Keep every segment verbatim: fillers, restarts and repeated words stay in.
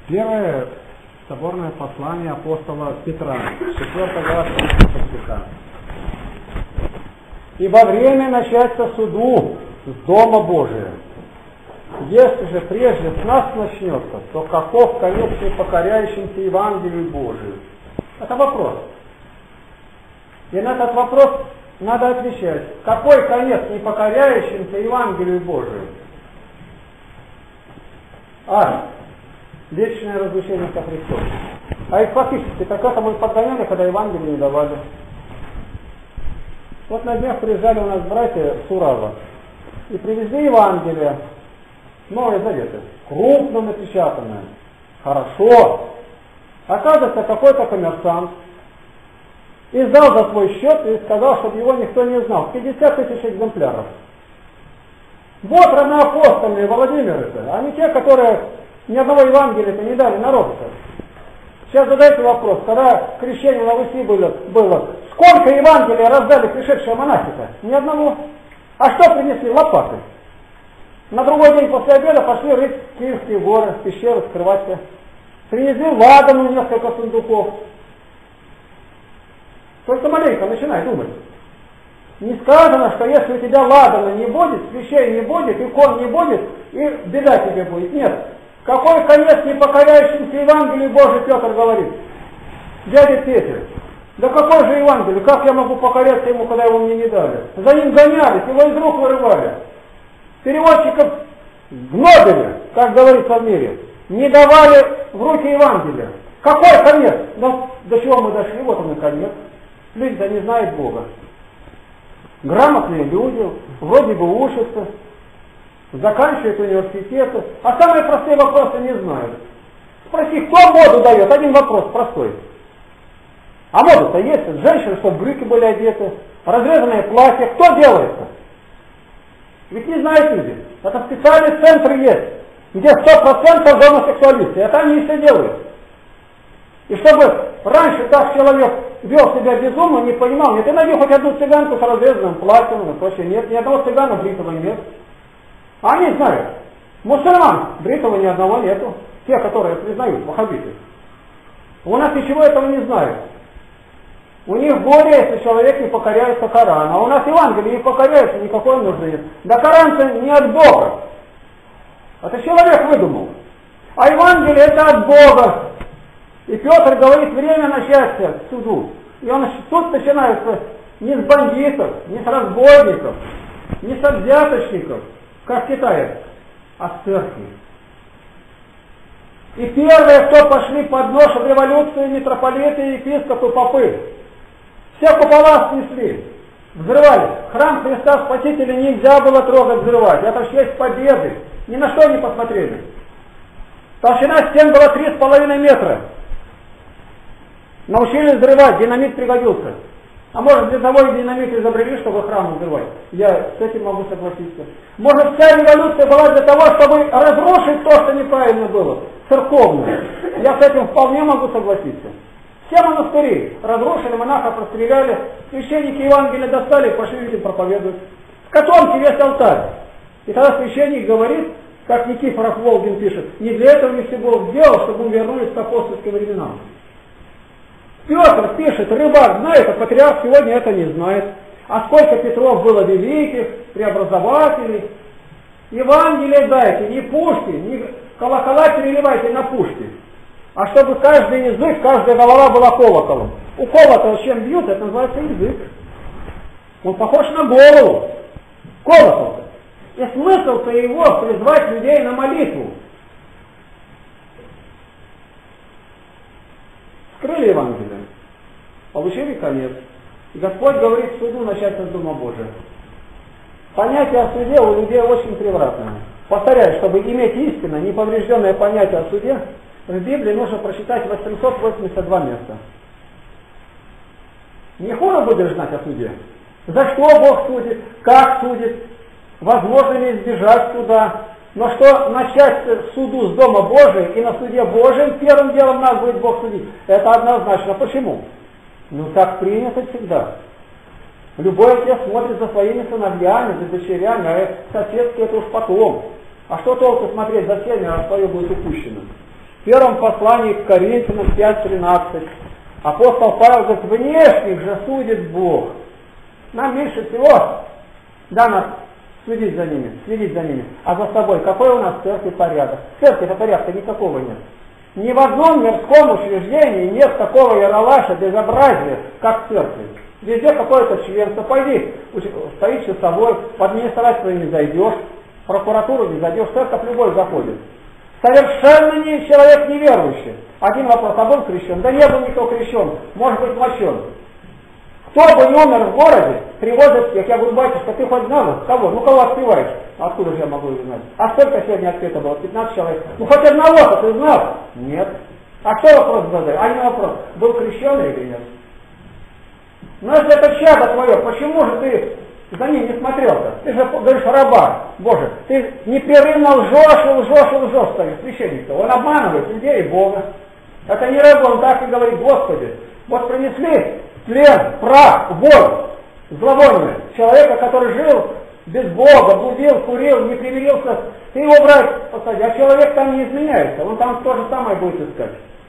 Первое соборное послание апостола Петра, четвёртая глава стиха. «Ибо время начаться суду с Дома Божия. Если же прежде с нас начнется, то каков конец непокоряющимся Евангелию Божию?» Это вопрос. И на этот вопрос надо отвечать. Какой конец непокоряющимся Евангелию Божию? А. Вечное разлучение со Христом. А их фактически так это мы подгоняли, когда Евангелие не давали. Вот на днях приезжали у нас братья с Урала и привезли Евангелие, Новые Заветы, крупно напечатанное. Хорошо. Оказывается, какой-то коммерсант издал за свой счет и сказал, чтобы его никто не знал. пятьдесят тысяч экземпляров. Вот равноапостольные Владимиры-то, они те, которые ни одного Евангелия-то не дали народу-то. Сейчас задайте вопрос, когда крещение на Руси было, было сколько Евангелия раздали пришедшие монахи-то? Ни одного. А что принесли? Лопаты. На другой день после обеда пошли рыть Киевские горы, пещеры скрывать-то. Принесли ладану несколько сундуков. Только маленько начинай думать. Не сказано, что если у тебя ладана не будет, свечей не будет, икон не будет, и беда тебе будет. Нет. Какой конец непокоряющимся Евангелию Божию, Петр говорит? Дядя Петя, да какой же Евангелие? Как я могу покоряться ему, когда его мне не дали? За ним гонялись, его из рук вырывали. Переводчиков гнобили, как говорится в мире. Не давали в руки Евангелия. Какой конец? Ну, до чего мы дошли? Вот он и конец. Люди-то не знают Бога. Грамотные люди, вроде бы учатся, заканчивают университеты, а самые простые вопросы не знают. Спроси, кто моду дает? Один вопрос простой. А мода-то есть. Женщины, чтобы брюки были одеты, разрезанные платья. Кто делает-то? Ведь не знают люди. Это специальный центр есть, где сто процентов гомосексуалисты. Это они все делают. И чтобы раньше так человек вел себя безумно, не понимал, нет, ты найди хоть одну цыганку с разрезанным платьем, и прочее, нет, ни одного цыгана бритого нет. А они знают, мусульман бритого ни одного нету, те, которые признают ваххабиты. У нас ничего этого не знают. У них горе, если человек не покоряется Корану, а у нас Евангелие не покоряется, никакой нужды нет. Да Коран-то не от Бога, это человек выдумал. А Евангелие это от Бога. И Петр говорит, время начаться к суду. И он тут начинается не с бандитов, не с разбойников, не с взяточников, как в Китае, а с церкви. И первые, кто пошли под нож в революцию, митрополиты, епископы, попы, все купола снесли, взрывали. Храм Христа Спасителя нельзя было трогать, взрывать. Это в честь победы. Ни на что не посмотрели. Толщина стен была три с половиной метра. Научились взрывать, динамит пригодился. А может для того и динамит изобрели, чтобы храм взрывать. Я с этим могу согласиться. Может вся революция была для того, чтобы разрушить то, что неправильно было, церковное. Я с этим вполне могу согласиться. Все монастыри разрушили, монахов расстреляли, священники Евангелия достали, пошли людям проповедовать. В котомке весь алтарь. И тогда священник говорит, как Никифоров Волгин пишет, не для этого ли все Бог сделал, чтобы мы вернулись к апостольским временам. Петр пишет, рыбак знает, а патриарх сегодня это не знает. А сколько Петров было великих, преобразователей. Евангелие дайте, не пушки, не колокола переливайте на пушки. А чтобы каждый язык, каждая голова была колоколом. У колокола чем бьют, это называется язык. Он похож на голову. Колокол. И смысл-то его призвать людей на молитву. Скрыли Евангелие, получили конец. И Господь говорит, суду начать от Дома Божия. Понятие о суде у людей очень превратное. Повторяю, чтобы иметь истинно неповрежденное понятие о суде, в Библии нужно прочитать восемьсот восемьдесят два места. Не хуже будешь знать о суде. За что Бог судит, как судит, возможно ли избежать суда. Но что начать суду с Дома Божия и на суде Божьем первым делом нас будет Бог судить, это однозначно. Почему? Ну так принято всегда. Любой отец смотрит за своими сыновьями, за дочерями, а соседки это уж потом. А что толку смотреть за всеми, а свое будет упущено? В первом послании к Коринфянам пять тринадцать апостол Павел говорит, внешних же судит Бог. Нам меньше всего дано следить за ними, следить за ними. А за собой какой у нас в церкви порядок? В церкви порядка никакого нет. Ни в одном мирском учреждении нет такого яролаша, безобразия, как в церкви. Везде какое-то членство. Пойди, стоит часовой, в администрацию не зайдешь, в прокуратуру не зайдешь, церковь любой заходит. Совершенно не человек неверующий. Один вопрос, а был крещен? Да не был никто крещен, может быть мощен. Кто бы не умер в городе, привозят всех. Я говорю, батюшка, ты хоть знал? Кого? Ну кого отпеваешь? Откуда же я могу знать? А сколько сегодня отпето было? пятнадцать человек. Ну хоть одного-то ты знал? Нет. А кто вопрос задает? А не вопрос, был крещен или нет? Ну если это чадо твое, почему же ты за ним не смотрел-то? Ты же говоришь, раба, Боже, ты непрерывно лжешь и лжешь и лжешь стоишь, священник-то. Он обманывает людей и Бога. Это не раб, он так и говорит, Господи, вот принесли тлен, прах, вонь, зловоние человека, который жил без Бога, блудил, курил, не примирился, ты его брать посади, а человек там не изменяется, он там то же самое будет искать.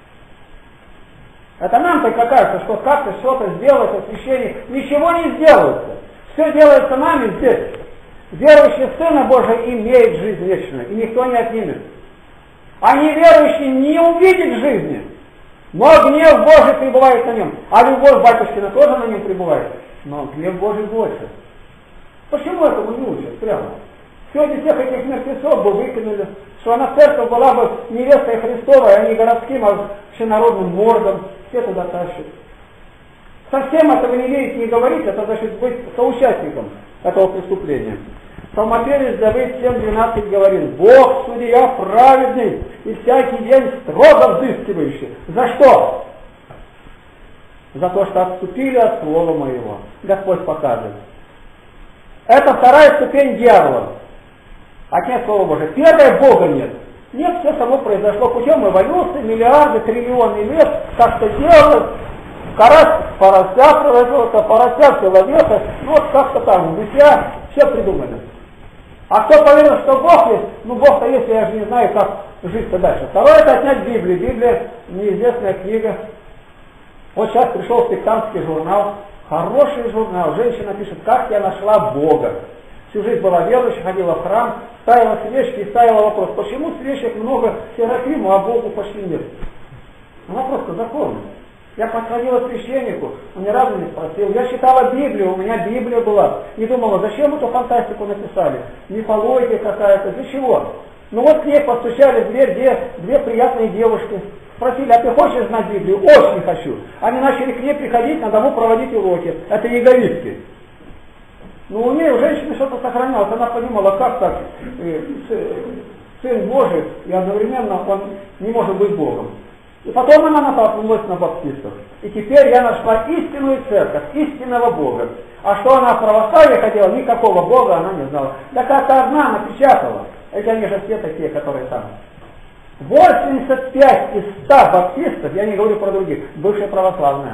Это нам только кажется, что как-то что-то сделается, священник, ничего не сделается. Все делается нами здесь. Верующий в Сына Божия имеет жизнь вечную, и никто не отнимет. А неверующий не увидит жизни, но гнев Божий пребывает на нем. А любовь батюшкина тоже на нем пребывает, но гнев Божий больше. Почему этому не учат прямо? Сегодня всех этих мертвецов бы выкинули, что она церковь была бы невестой Христовой, а не городским, а всенародным мордом. Все туда тащат. Совсем этого не верить, не говорить, это значит быть соучастником этого преступления. Псалмопевец Давид семь двенадцать говорит, Бог судья праведный и всякий день строго взыскивающий. За что? За то, что отступили от слова моего. Господь показывает. Это вторая ступень дьявола. Отнять Слово Божие. Первая Бога нет. Нет, все само произошло путем эволюции, миллиарды, триллионы лет, как что делалось. Карась порося производится, порося человека, ну вот как-то там, бытия, все придумали. А кто поверил, что Бог есть, ну Бог-то есть, я же не знаю, как жить-то дальше. Второе, это отнять Библию. Библия неизвестная книга. Вот сейчас пришел сектантский журнал, хороший журнал, женщина пишет, как я нашла Бога. Всю жизнь была верующей, ходила в храм, ставила свечки и ставила вопрос, почему свечек много Серафиму, а Богу почти нет. Она просто законная. Я подходила к священнику, он ни разу не спросил. Я читала Библию, у меня Библия была. И думала, зачем эту фантастику написали? Мифология какая-то, для чего? Ну вот к ней постучали в дверь две, две приятные девушки. Спросили, а ты хочешь знать Библию? Очень хочу. Они начали к ней приходить, на дому проводить уроки. Это эгоистки. Но у нее у женщины что-то сохранялось. Она понимала, как так э, Сын Божий, и одновременно он не может быть Богом. И потом она натолкнулась на баптистов. И теперь я нашла истинную церковь, истинного Бога. А что она в православии хотела, никакого Бога она не знала. Так это одна напечатала. Это они же все такие, которые там. восемьдесят пять из ста баптистов, я не говорю про других, бывшие православные.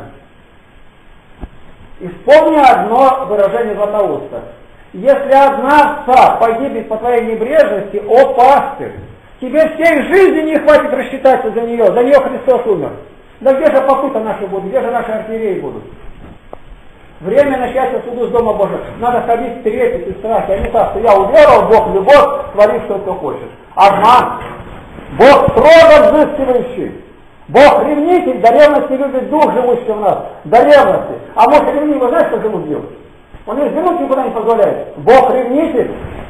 И вспомни одно выражение Златоуста. Если одна овца погибнет по твоей небрежности, о пастырь, тебе всей жизни не хватит рассчитаться за нее, за нее Христос умер. Да где же попы-то наши будут, где же наши архиереи будут? Время начать суду с Дома Божьего. Надо ходить в трепет и страхе, а не так, что я уверовал, Бог любовь, твори что ты хочешь. Обман. Бог строго взыскивающий. Бог ревнитель, до ревности любит дух, живущий в нас. До ревности. А может ревнивый, знаешь, что ему делать? Он и взглянуть никуда не позволяет. Бог ревнитель.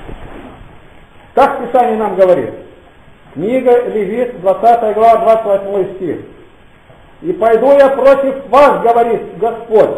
Так Писание нам говорит. Книга Левит, двадцатая глава, двадцать восьмой стих. «И пойду я против вас, говорит Господь,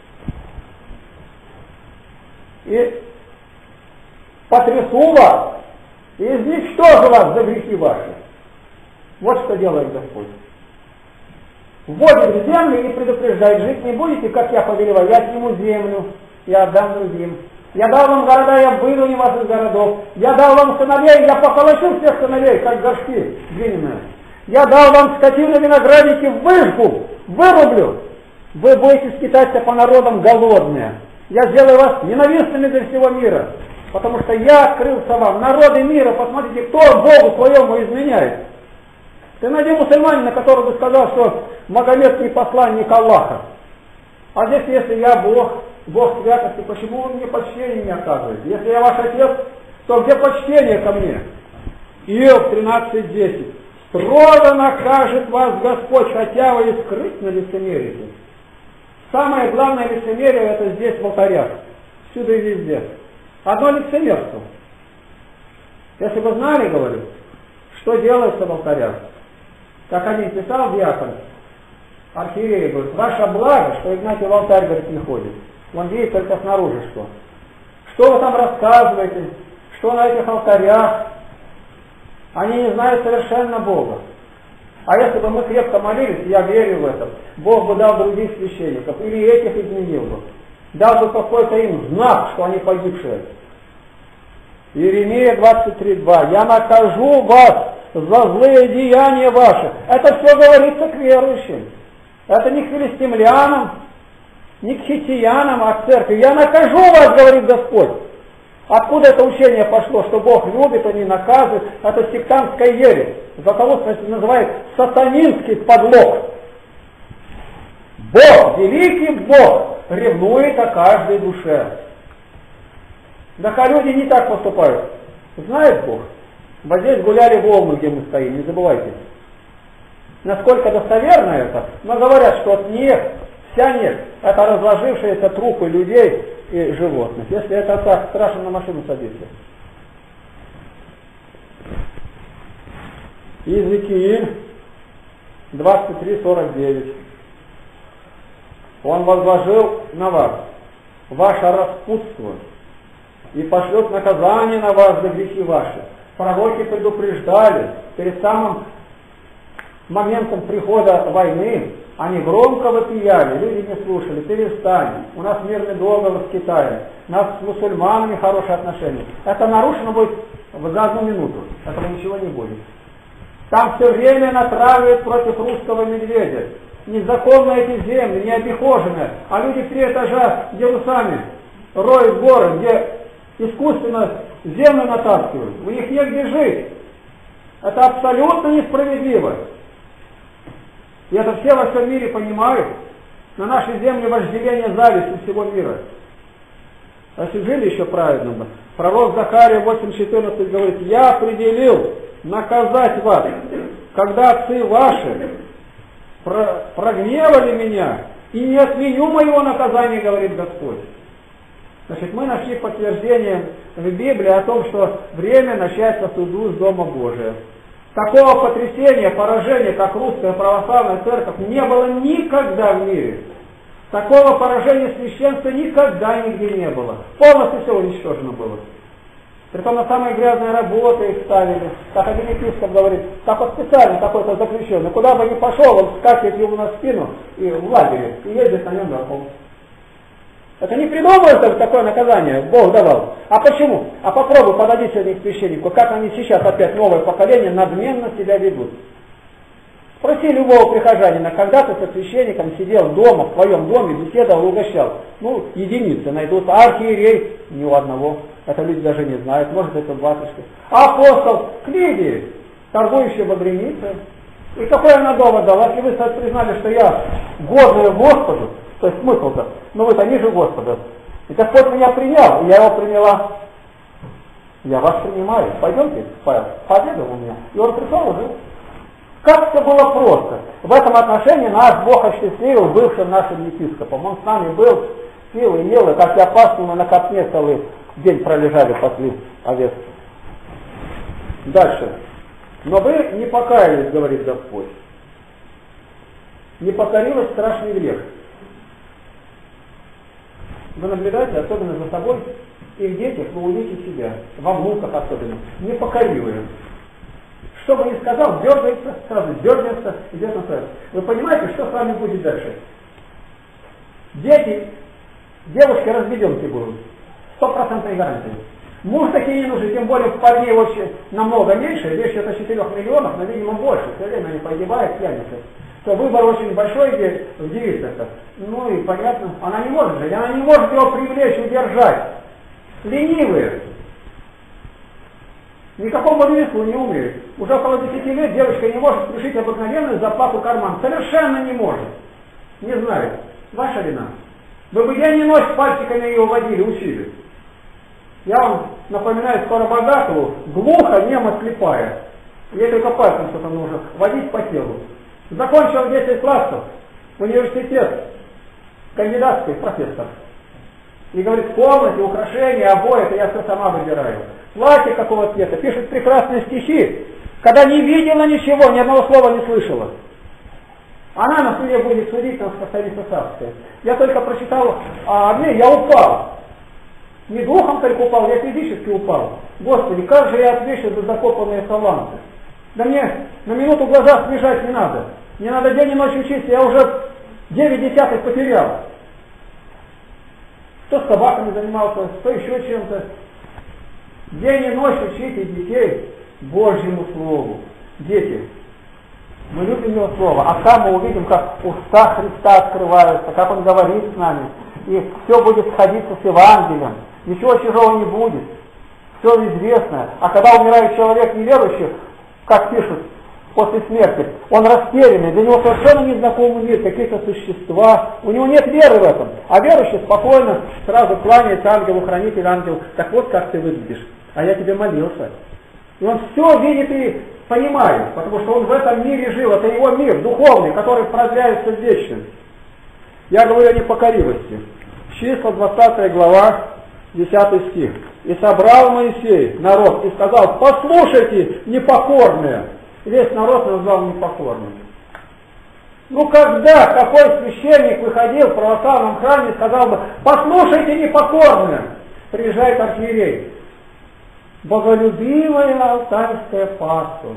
и потрясу вас, и изничтожу вас за грехи ваши». Вот что делает Господь. Вводит в землю и предупреждает, жить не будете, как я повелеваю, я сниму землю, я отдам другим. Я дал вам города, я выгоню вас из городов. Я дал вам сыновей, я поколочу всех сыновей, как горшки глиняные. Я дал вам скотину, виноградники, выжгу, вырублю. Вы будете скитаться по народам голодные. Я сделаю вас ненавистными для всего мира. Потому что я открылся вам. Народы мира, посмотрите, кто Богу своему изменяет. Ты найди мусульманина, который бы сказал, что Магомед не посланник Аллаха. А здесь, если я Бог, Бог святости, почему вы мне почтение не оказываете? Если я ваш отец, то где почтение ко мне? Иов тринадцать десять. Строго накажет вас Господь, хотя вы и скрытно лицемерите. Самое главное лицемерие это здесь в алтарях. Всюду и везде. Одно лицемерство. Если вы знали, говорю, что делается в алтарях. Как один писал диакон, архиерей, говорит, ваше благо, что Игнатий в алтарь, говорит, не ходит. Он видит только снаружи что. Что вы там рассказываете, что на этих алтарях. Они не знают совершенно Бога. А если бы мы крепко молились, я верю в это, Бог бы дал других священников, или этих изменил бы. Дал бы какой-то им знак, что они погибшие. Иеремия двадцать три два. Я накажу вас за злые деяния ваши. Это все говорится к верующим. Это не к филистимлянам, не к хиттиянам, а к церкви. Я накажу вас, говорит Господь. Откуда это учение пошло, что Бог любит, а не наказывает? Это сектантская ересь. За того, что называют сатанинский подлог. Бог, великий Бог, ревнует о каждой душе. Да, а люди не так поступают. Знает Бог. Вот здесь гуляли волны, где мы стоим, не забывайте. Насколько достоверно это? Но говорят, что от них вся нефть, это разложившиеся трупы людей и животных. Если это так, страшно на машину садиться. Иезекииль двадцать три сорок девять. Он возложил на вас ваше распутство и пошлет наказание на вас за грехи ваши. Пророки предупреждали перед самым моментом прихода войны, они громко вопияли, люди не слушали, перестань, у нас мирный договор с Китаем, у нас с мусульманами хорошие отношения. Это нарушено будет за одну минуту, этого ничего не будет. Там все время натравливают против русского медведя. Незаконно эти земли, необихоженные, а люди в три этажа делают роют горы, где искусственно землю натаскивают, у них негде жить. Это абсолютно несправедливо. И это все во всем мире понимают. На нашей земле вожделение зависти всего мира. Если жили еще праведно бы. Пророк Захария восемь четырнадцать говорит, я определил наказать вас, когда отцы ваши про, прогневали меня, и не отменю моего наказания, говорит Господь. Значит, мы нашли подтверждение в Библии о том, что время начаться суду с Дома Божия. Такого потрясения, поражения, как русская православная церковь, не было никогда в мире. Такого поражения священства никогда нигде не было. Полностью все уничтожено было. Притом на самые грязные работы их ставили. Как один епископ говорит, так вот специально какой-то заключенный, куда бы ни пошел, он скачет ему на спину и в лагере, и ездит на нем верхом. Это не придумывается такое наказание, Бог давал. А почему? А попробуй подойди сегодня к священнику, как они сейчас опять новое поколение надменно себя ведут. Спроси любого прихожанина, когда ты со священником сидел дома, в твоем доме, беседовал, угощал. Ну, единицы найдутся, а архиерей ни у одного. Это люди даже не знают, может это батюшка. А апостол к Лидии, торгующий багряницей. И какой она довод дала? Если вы признали, что я годный Господу, то есть смысл-то, но вы-то ниже Господа. И Господь меня принял, и я его приняла. Я вас принимаю. Пойдемте, Павел, пообедаем у меня. И он пришел и жил. Как все было просто. В этом отношении нас Бог осчастливил бывшим нашим епископом. Он с нами был, пил и ел, и как я пасну на копне целый день пролежали, пасли овец. Дальше. Но вы не покаялись, говорит Господь. Не покорилось страшный грех. Вы наблюдаете, особенно за собой, и в детях вы увидите себя, во внуках особенно, непокоривые. Что бы ни сказал, дергается, сразу дергается, идет на совесть. Вы понимаете, что с вами будет дальше? Дети, девушки разведенки будут. Стопроцентной гарантии. Муж такие не нужны, тем более парней очень намного меньше, речь это четырех миллионов, но, видимо, больше. Все время они погибают, пьяницы. То выбор очень большой в девицах. Ну и понятно, она не может жить, она не может его привлечь, удержать. Ленивые. Никакому ремеслу не умеет. Уже около десяти лет девочка не может пришить обыкновенную зарплату в карман. Совершенно не может. Не знает. Ваша вина. Вы бы день и ночь пальчиками ее водили, учили. Я вам напоминаю Скоробогатову, глухо, немо, слепая. Ей только пальцем что-то нужно водить по телу. Закончил десять классов, университет, кандидатский профессор. И говорит, в комнате, украшения, обои, это я все сама выбираю. Платье какого цвета, пишет прекрасные стихи, когда не видела ничего, ни одного слова не слышала. Она на суде будет судить, нас повторится царская. Я только прочитал о одной, я упал. Не духом только упал, я физически упал. Господи, как же я отвечу за закопанные таланты. Да мне на минуту глаза смежать не надо. Не надо день и ночь учиться, я уже девять десятых потерял. Кто с собаками занимался, кто еще чем-то. День и ночь учите детей Божьему Слову. Дети, мы любим Его Слово, а там мы увидим, как уста Христа открываются, как Он говорит с нами, и все будет сходиться с Евангелием, ничего чужого не будет, все известно. А когда умирает человек неверующий, как пишут, после смерти, он растерянный, для него совершенно незнакомый мир, какие-то существа, у него нет веры в этом, а верующий спокойно сразу кланяется ангелу, хранитель, ангел, так вот как ты выглядишь, а я тебе молился. И он все видит и понимает, потому что он в этом мире жил, это его мир духовный, который продляется в вечность. Я говорю о непокоривости. Числа двадцатая глава, десятый стих. «И собрал Моисей народ и сказал, послушайте, непокорные». Весь народ назвал непокорным. Ну когда какой священник выходил в православном храме и сказал бы, послушайте, непокорные, приезжает архиерей. Боголюбивая алтарская паства.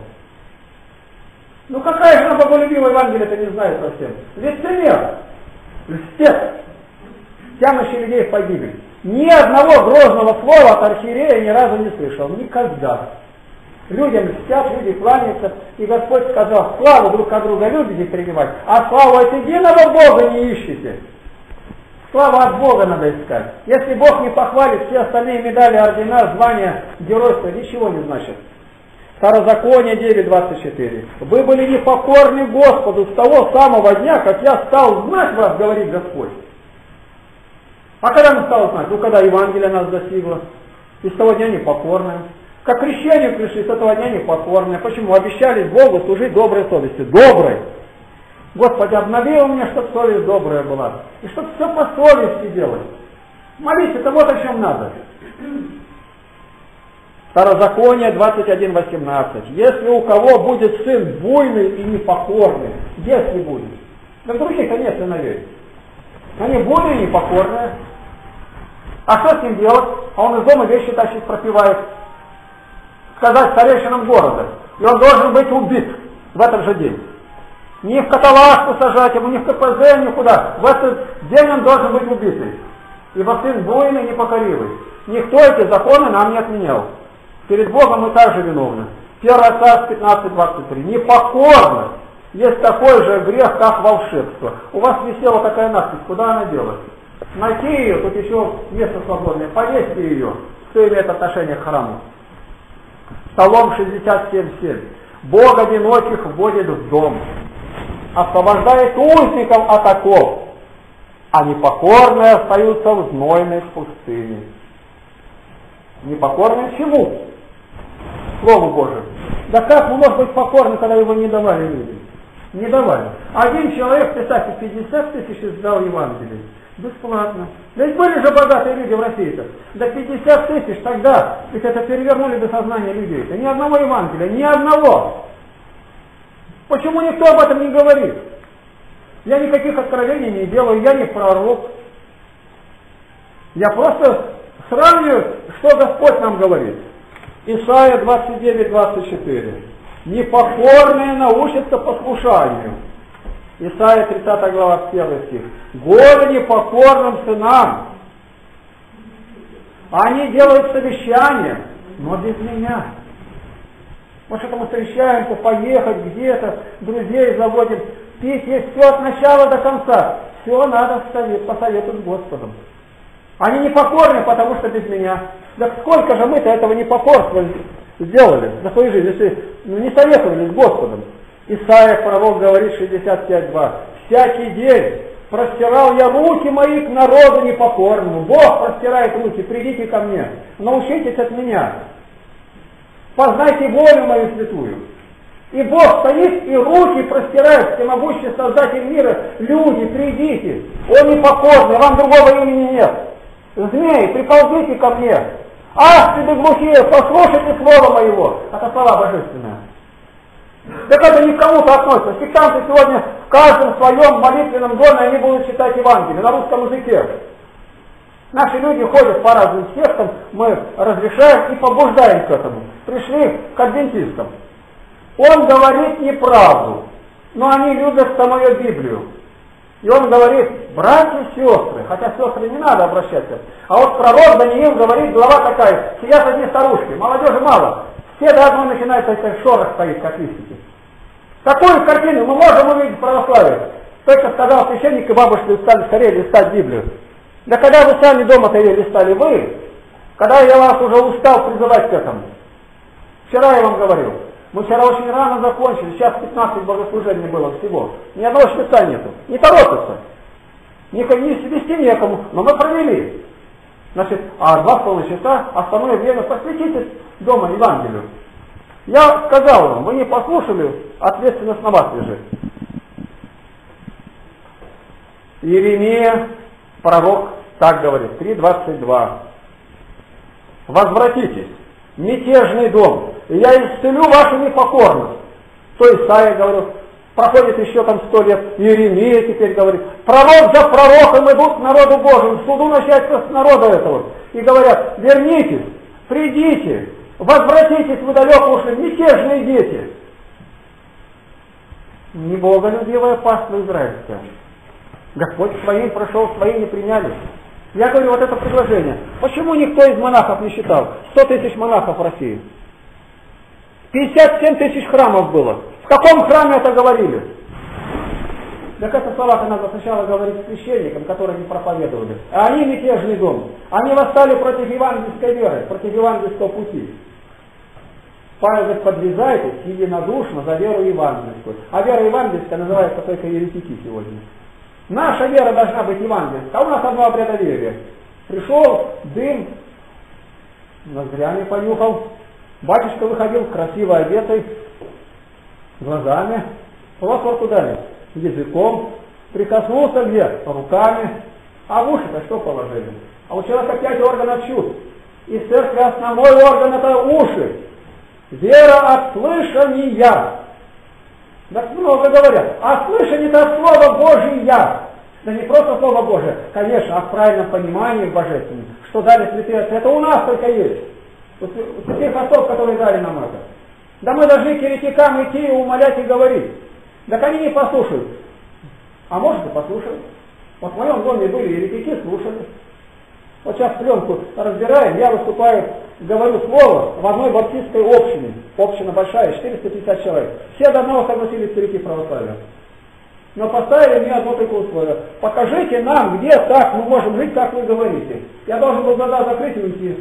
Ну какая же она боголюбивая, Евангелие-то не знает совсем. Лицемер, льстец, тянущий людей в погибель. Ни одного грозного слова от архиерея ни разу не слышал. Никогда. Людям льстят, люди кланяются, и Господь сказал, славу друг от друга любите принимать, а славу от единого Бога не ищите. Славу от Бога надо искать. Если Бог не похвалит, все остальные медали, ордена, звания, геройства ничего не значит. Второзаконие девять двадцать четыре. Вы были непокорны Господу с того самого дня, как я стал знать вас, говорит Господь. А когда он стал знать? Ну, когда Евангелие нас достигло. И с того дня непокорные. Как крещению пришли, с этого дня непокорные. Почему? Обещались Богу служить доброй совестью. Доброй. Господи, обнови у меня, чтобы совесть добрая была. И чтобы все по совести делать. Молись, это вот о чем надо. Второзаконие двадцать один восемнадцать. Если у кого будет сын буйный и непокорный, если будет. Да других, конечно, наверное. Они буйные и непокорные. А что с ним делать? А он из дома вещи тащить, пропивает. Сказать старейшинам города. И он должен быть убит в этот же день. Не в каталажку сажать ему, не в ка пэ зэ, никуда. В этот день он должен быть убитый. Ибо сын буйный и непокоривый. Никто эти законы нам не отменял. Перед Богом мы также виновны. первое Царств пятнадцать двадцать три. Непокорно. Есть такой же грех, как волшебство. У вас висела такая надпись, куда она делась? Найти ее, тут еще место свободное, повесьте ее, кто имеет отношение к храму. Псалом шестьдесят семь семь. Бог одиноких вводит в дом, освобождает узников от оков, а непокорные остаются в знойной пустыне. Непокорные чему? Слову Божию. Да как мы можем быть покорны, когда его не давали людям? Не давали. Один человек, представьте, пятьдесят тысяч издал Евангелие. Бесплатно. Да ведь были же богатые люди в России-то. Да пятьдесят тысяч тогда. Ведь это перевернули до сознания людей. -то. Ни одного Евангелия, ни одного. Почему никто об этом не говорит? Я никаких откровений не делаю, я не пророк. Я просто сравниваю, что Господь нам говорит. Исайя двадцать девять двадцать четыре. Непокорные научатся послушанию. Исайя тридцатая глава, первый стих. Горе непокорным сынам. Они делают совещания, но без меня. Вот что мы встречаемся, поехать где-то, друзей заводим, пить есть все от начала до конца. Все надо посоветовать Господом. Они непокорны, потому что без меня. Да сколько же мы-то этого непокорства сделали за свою жизнь, если ну, не советовались с Господом. Исайя, пророк, говорит шестьдесят пять два. «Всякий день простирал я руки мои к народу непокорному». Бог простирает руки, придите ко мне, научитесь от меня. Познайте волю мою святую. И Бог стоит и руки простирает, всемогущий Создатель мира. Люди, придите, Он непокорный, вам другого имени нет. Змеи, приползите ко мне. Аспиды глухие, послушайте слово моего. Это слова божественные. Так это не к кому-то относится. Сектанты сегодня в каждом своем молитвенном доме они будут читать Евангелие на русском языке. Наши люди ходят по разным сектам, мы разрешаем и побуждаем к этому. Пришли к адвентистам. Он говорит неправду, но они любят самую Библию. И он говорит: братья и сестры, хотя сестры не надо обращаться. А вот пророк Даниил говорит, глава такая, сидят одни старушки, молодежи мало. Все до одной начинают, это шорох стоит, как листики. Такую картину мы можем увидеть в православии. Только сказал священник, и бабушки устали скорее листать Библию. Да когда вы сами дома-то ее листали, вы, когда я вас уже устал призывать к этому. Вчера я вам говорил, мы вчера очень рано закончили, сейчас пятнадцать богослужений было всего. Ни одного шпица нету, не торопятся. Не, не вести некому, но мы провели. Значит, а два с половиной часа, остальное время посвятитесь дома Евангелию. Я сказал вам, вы не послушали, ответственность на вас лежит. Иеремия, пророк, так говорит, три двадцать два. Возвратитесь, мятежный дом, и я исцелю вашу непокорность. То Исайя говорил, проходит еще там сто лет, Иеремия теперь говорит, пророк за пророком идут к народу Божию, суду начаться с народа этого. И говорят, вернитесь, придите, возвратитесь, вы далеко ушли, мятежные дети. Не боголюбивая паства израильская. Господь своим прошел, свои не приняли. Я говорю, вот это предложение. Почему никто из монахов не считал? сто тысяч монахов в России. пятьдесят семь тысяч храмов было. В каком храме это говорили? Так это слова-то надо сначала говорить священникам, которые не проповедовали. А они мятежный дом. Они восстали против евангельской веры, против евангельского пути. Павел говорит, подвязайтесь единодушно за веру евангельскую. А вера евангельская называется только еретики сегодня. Наша вера должна быть евангельская. А у нас одно обрядоверие. Пришел дым, ноздрями понюхал. Батюшка выходил красиво одетый, глазами. Философ дали языком. Прикоснулся где? Руками. А в уши-то что положили? А у человека пять органов чувств. И в церкви основной орган это уши. Вера от слышания. Так много говорят. А слышание это Слово Божие. Да не просто Слово Божие, конечно, а в правильном понимании божественном. Что дали святые отцы, это у нас только есть. Вот святых отцов, которые дали нам это. Да мы должны к еретикам идти и умолять и говорить. Так они не послушают. А может и послушают. Вот в моем доме были еретики, слушали. Вот сейчас пленку разбираем, я выступаю, говорю слово в одной баптистской общине. Община большая, четыреста пятьдесят человек. Все до одного согласились перейти в православие. Но поставили мне одно только условие. Покажите нам, где так мы можем жить, как вы говорите. Я должен был глаза закрыть и уйти.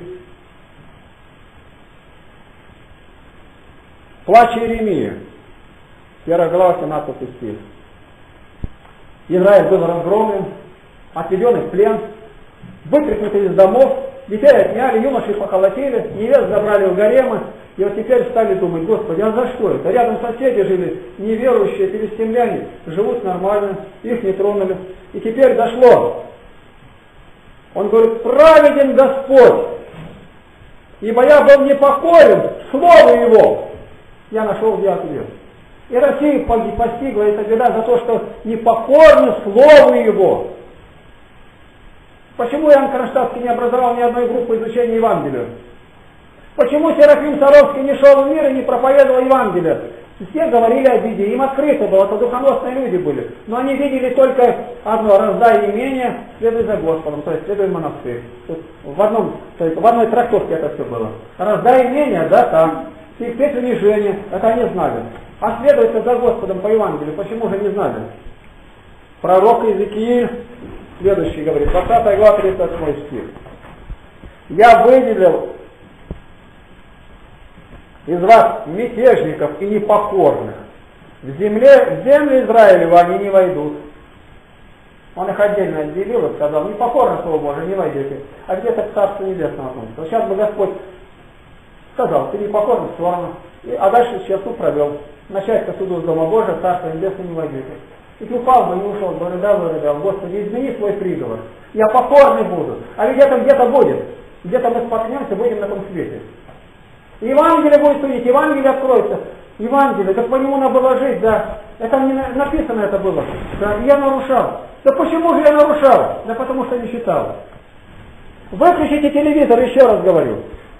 Плач Иеремии. Первая глава, семнадцатый стих. Израиль был разгромлен, отведен в плен, вытряхнуты из домов, детей отняли, юношей похолотили, невест забрали в гаремы, и вот теперь стали думать, Господи, а за что это? Рядом соседи жили, неверующие, филистимляне, живут нормально, их не тронули. И теперь дошло. Он говорит, праведен Господь, ибо я был непокорен слову Его. Я нашел где ответ. И Россию постигла эта беда за то, что непокорны слову Его. Почему Иоанн Кронштадтский не образовал ни одной группы изучения Евангелия? Почему Серафим Саровский не шел в мир и не проповедовал Евангелие? Все говорили о беде, им открыто было, это духоносные люди были. Но они видели только одно, раздай имение, следуй за Господом, то есть следуй в монастырь. В, одном, то есть в одной трактовке это все было. Раздай имение, да, там. Терпеть унижение, это они знали. А следовать за Господом по Евангелию, почему же не знали? Пророк Иезекииль, следующий говорит, двадцатая глава, тридцать восьмой стих. Я выделил из вас мятежников и непокорных, в земле, в землю Израилеву они не войдут. Он их отдельно отделил и сказал, непокорно Слово Божие, не войдете, а где-то к Царству Небесному относится. Вот сейчас бы Господь сказал, ты непокорный в сторону, и, а дальше черту провел. Начать-то суду с Дома Божия, Царство Небесное не войдете. И упал бы, не ушел бы, рыдал и рыдал. Господи, измени свой приговор. Я покорный буду. А ведь это где-то будет. Где-то мы споткнемся, будем на том свете. И Евангелие будет судить, Евангелие откроется. Евангелие, так по нему надо было жить, да. Это не написано это было. Да, я нарушал. Да почему же я нарушал? Да потому что не читал. Выключите телевизор, еще раз говорю.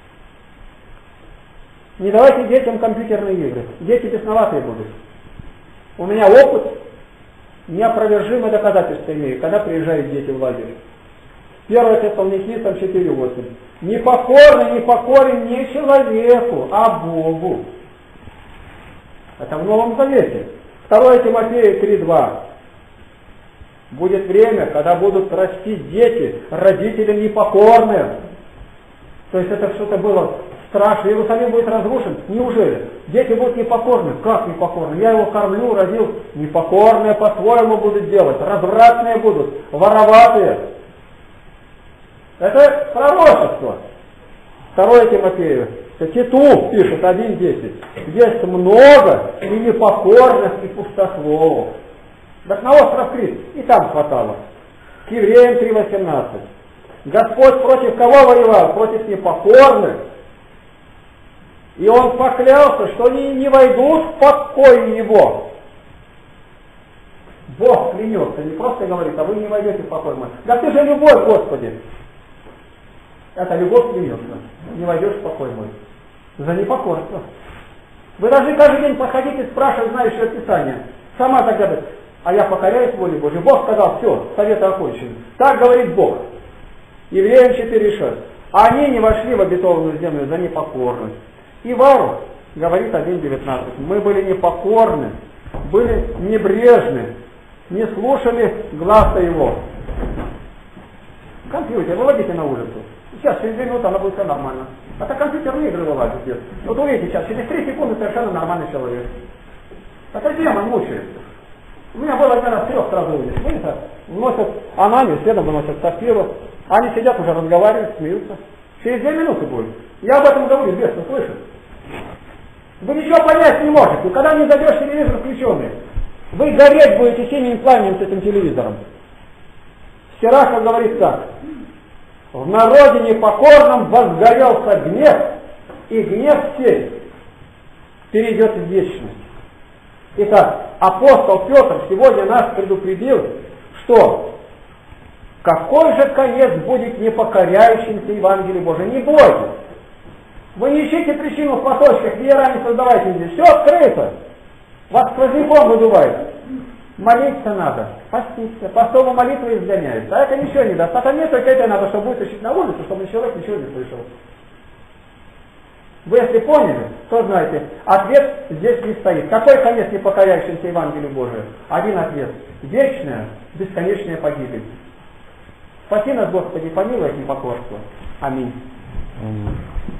Не давайте детям компьютерные игры. Дети бесноватые будут. У меня опыт, неопровержимое доказательство имею, когда приезжают дети в лагерь. Первое Фессалоникийцам четыре восемь. Непокорный, непокорен не человеку, а Богу. Это в Новом Завете. Второе Тимофею три два. Будет время, когда будут расти дети, родители непокорные. То есть это что-то было страшно. Иерусалим будет разрушен. Неужели? Дети будут непокорны. Как непокорны? Я его кормлю, родил. Непокорные по-своему будут делать. Развратные будут. Вороватые. Это пророчество. Второе Тимофею. Титу пишет один десять. Есть много и непокорных, и пустословов. Так на остров Крит и там хватало. К Евреям три восемнадцать. Господь против кого воевал? Против непокорных. И он поклялся, что они не войдут в покой его. Бог клянется, не просто говорит, а вы не войдете в покой мой. Да ты же любовь, Господи. Это любовь клянется. Не войдешь в покой мой. За непокорство. Вы должны каждый день подходить и спрашивать знающее Писание. Сама тогда, а я покоряюсь воле Божьей. Бог сказал, все, советы окончены. Так говорит Бог. Евреям четыре шесть. Они не вошли в обетованную землю за непокорность. И Вару говорит один девятнадцать. Мы были непокорны, были небрежны, не слушали гласа его. Компьютер выводите на улицу. Сейчас, через две минуты, оно будет все нормально. А так компьютерные игры вылазят. Вот увидите сейчас, через три секунды совершенно нормальный человек. Это демон мучает. У меня было один раз трех сразу увидишь. Видите, вносят ананию, следом выносят сапфиру. Они сидят уже, разговаривают, смеются. Через две минуты будет. Я об этом говорю, бесно слышит. Вы ничего понять не можете. Когда не зайдешь телевизор включенный, вы гореть будете синим пламенем с этим телевизором. Сираха говорит так. В народе непокорном возгорелся гнев, и гнев сей перейдет в вечность. Итак, апостол Петр сегодня нас предупредил, что какой же конец будет непокоряющимся Евангелию Божию. Не бойтесь. Вы не ищите причину в платочках, веера не создавайте здесь. Все открыто. Вас сквозняком выдувает. Молиться надо, поститься, постову молитву изгоняют. А это ничего не даст. Сатане только это надо, чтобы вытащить на улицу, чтобы человек ничего не слышал. Вы если поняли, то знаете, ответ здесь не стоит. Какой конец непокоряющимся Евангелию Божию? Один ответ. Вечная, бесконечная погибель. Спаси нас, Господи, помилуй от непокорства. Аминь.